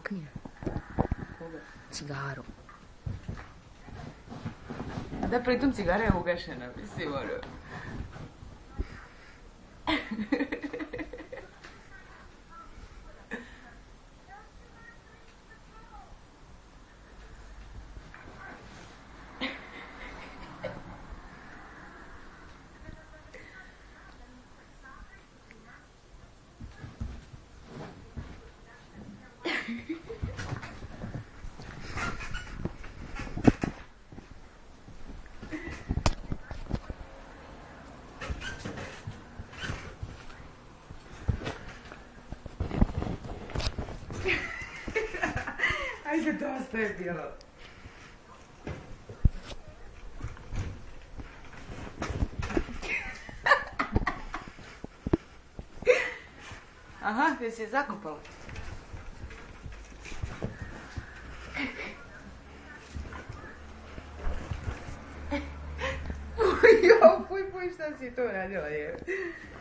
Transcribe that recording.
Klija. Cigaru. A da, pritom cigara je ugašena, mislim, ono. Ajde, dosta je bilo. Aha, jesi je zakopala? Jo, puj, šta si to radila, je?